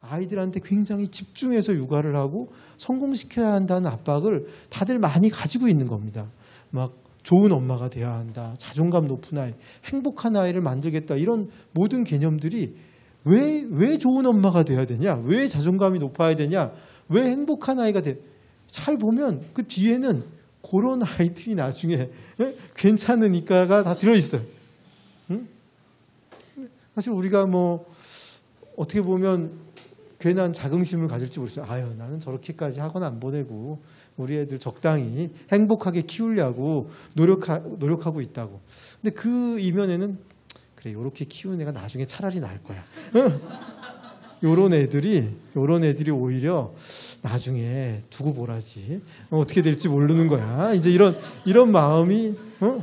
아이들한테 굉장히 집중해서 육아를 하고 성공시켜야 한다는 압박을 다들 많이 가지고 있는 겁니다. 막 좋은 엄마가 돼야 한다, 자존감 높은 아이, 행복한 아이를 만들겠다, 이런 모든 개념들이 왜 좋은 엄마가 돼야 되냐, 왜 자존감이 높아야 되냐, 왜 행복한 아이가 돼. 잘 보면 그 뒤에는 그런 아이들이 나중에 괜찮으니까가 다 들어있어요. 응? 사실 우리가 뭐 어떻게 보면 괜한 자긍심을 가질지 모르겠어요. 아유, 나는 저렇게까지 학원 안 보내고 우리 애들 적당히 행복하게 키우려고 노력하고 있다고. 근데 그 이면에는 그래, 요렇게 키우는 애가 나중에 차라리 나을 거야. 요런 애들이 오히려 나중에 두고 보라지. 어떻게 될지 모르는 거야. 이제 이런 마음이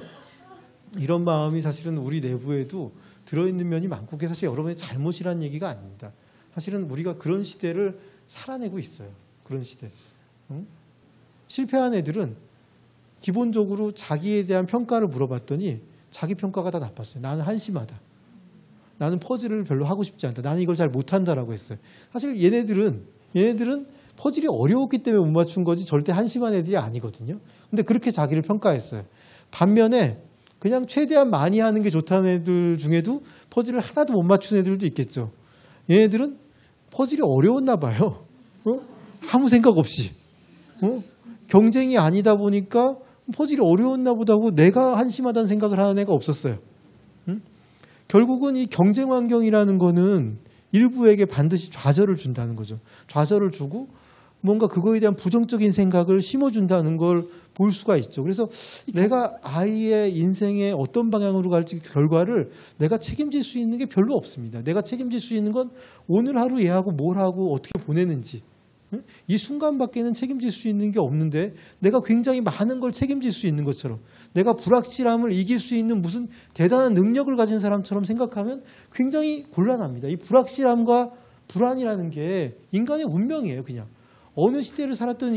사실은 우리 내부에도 들어있는 면이 많고, 그게 사실 여러분의 잘못이라는 얘기가 아닙니다. 사실은 우리가 그런 시대를 살아내고 있어요. 그런 시대. 실패한 애들은 기본적으로 자기에 대한 평가를 물어봤더니 자기 평가가 다 나빴어요. 나는 한심하다. 나는 퍼즐을 별로 하고 싶지 않다. 나는 이걸 잘 못한다라고 했어요. 사실 얘네들은 퍼즐이 어려웠기 때문에 못 맞춘 거지 절대 한심한 애들이 아니거든요. 근데 그렇게 자기를 평가했어요. 반면에 그냥 최대한 많이 하는 게 좋다는 애들 중에도 퍼즐을 하나도 못 맞춘 애들도 있겠죠. 얘네들은 퍼즐이 어려웠나 봐요. 아무 생각 없이. 경쟁이 아니다 보니까 퍼즐이 어려웠나 보다고 내가 한심하다는 생각을 하는 애가 없었어요. 결국은 이 경쟁 환경이라는 거는 일부에게 반드시 좌절을 준다는 거죠. 좌절을 주고 뭔가 그거에 대한 부정적인 생각을 심어준다는 걸 볼 수가 있죠. 그래서 내가 아이의 인생에 어떤 방향으로 갈지 결과를 내가 책임질 수 있는 게 별로 없습니다. 내가 책임질 수 있는 건 오늘 하루 얘하고 뭘 하고 어떻게 보내는지, 이 순간밖에는 책임질 수 있는 게 없는데, 내가 굉장히 많은 걸 책임질 수 있는 것처럼, 내가 불확실함을 이길 수 있는 무슨 대단한 능력을 가진 사람처럼 생각하면 굉장히 곤란합니다. 이 불확실함과 불안이라는 게 인간의 운명이에요. 그냥 어느 시대를 살던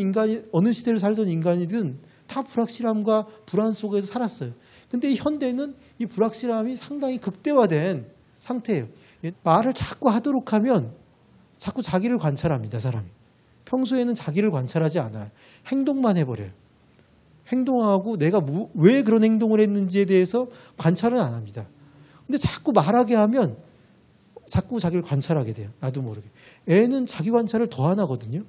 인간이든 다 불확실함과 불안 속에서 살았어요. 근데 이 현대는 이 불확실함이 상당히 극대화된 상태예요. 말을 자꾸 하도록 하면 자꾸 자기를 관찰합니다, 사람이. 평소에는 자기를 관찰하지 않아요. 행동만 해버려요. 행동하고 내가 왜 그런 행동을 했는지에 대해서 관찰은 안 합니다. 근데 자꾸 말하게 하면 자꾸 자기를 관찰하게 돼요. 나도 모르게. 애는 자기 관찰을 더 안 하거든요.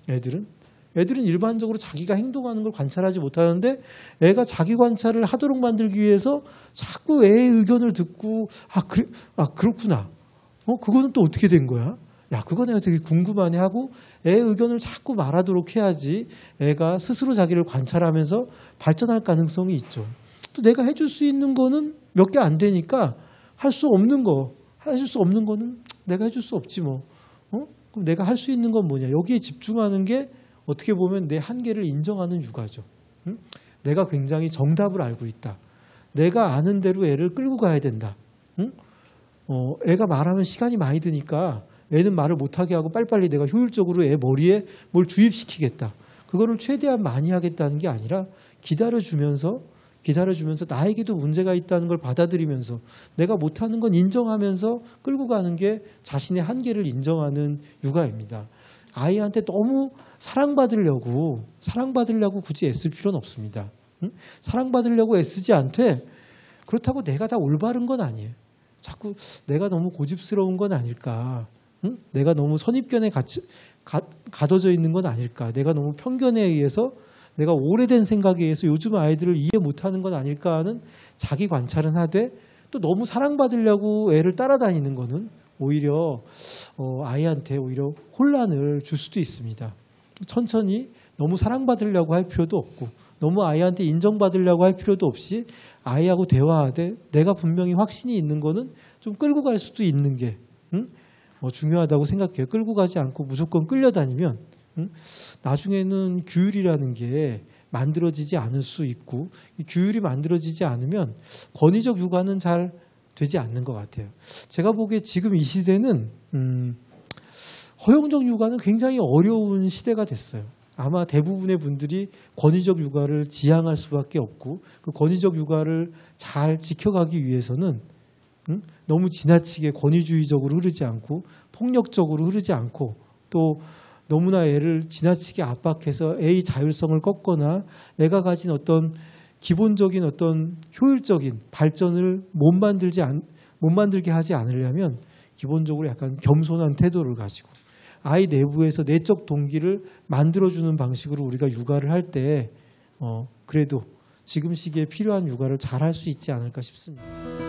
애들은 일반적으로 자기가 행동하는 걸 관찰하지 못하는데, 애가 자기 관찰을 하도록 만들기 위해서 자꾸 애의 의견을 듣고 그렇구나. 그거는 또 어떻게 된 거야? 야, 그거 내가 되게 궁금하네 하고 애의 의견을 자꾸 말하도록 해야지 애가 스스로 자기를 관찰하면서 발전할 가능성이 있죠. 또 내가 해줄 수 있는 거는 몇 개 안 되니까 해줄 수 없는 거는 내가 해줄 수 없지 뭐. 그럼 내가 할 수 있는 건 뭐냐? 여기에 집중하는 게 어떻게 보면 내 한계를 인정하는 육아죠. 내가 굉장히 정답을 알고 있다. 내가 아는 대로 애를 끌고 가야 된다. 애가 말하면 시간이 많이 드니까 애는 말을 못하게 하고 빨리빨리 내가 효율적으로 애 머리에 뭘 주입시키겠다. 그거를 최대한 많이 하겠다는 게 아니라 기다려주면서 나에게도 문제가 있다는 걸 받아들이면서 내가 못하는 건 인정하면서 끌고 가는 게 자신의 한계를 인정하는 육아입니다. 아이한테 너무 사랑받으려고 굳이 애쓸 필요는 없습니다. 사랑받으려고 애쓰지 않되, 그렇다고 내가 다 올바른 건 아니에요. 자꾸 내가 너무 고집스러운 건 아닐까, 내가 너무 선입견에 가둬져 있는 건 아닐까, 내가 너무 편견에 의해서, 내가 오래된 생각에 의해서 요즘 아이들을 이해 못하는 건 아닐까 하는 자기 관찰은 하되, 또 너무 사랑받으려고 애를 따라다니는 거는 오히려 아이한테 오히려 혼란을 줄 수도 있습니다. 천천히 너무 사랑받으려고 할 필요도 없고, 너무 아이한테 인정받으려고 할 필요도 없이 아이하고 대화하되 내가 분명히 확신이 있는 거는 좀 끌고 갈 수도 있는 게 중요하다고 생각해요. 끌고 가지 않고 무조건 끌려다니면 나중에는 규율이라는 게 만들어지지 않을 수 있고, 이 규율이 만들어지지 않으면 권위적 육아는 잘 되지 않는 것 같아요. 제가 보기에 지금 이 시대는 허용적 육아는 굉장히 어려운 시대가 됐어요. 아마 대부분의 분들이 권위적 육아를 지향할 수밖에 없고, 그 권위적 육아를 잘 지켜가기 위해서는 너무 지나치게 권위주의적으로 흐르지 않고 폭력적으로 흐르지 않고 또 너무나 애를 지나치게 압박해서 애의 자율성을 꺾거나 애가 가진 어떤 기본적인 어떤 효율적인 발전을 못 만들게 하지 않으려면 기본적으로 약간 겸손한 태도를 가지고 아이 내부에서 내적 동기를 만들어주는 방식으로 우리가 육아를 할 때 그래도 지금 시기에 필요한 육아를 잘 할 수 있지 않을까 싶습니다.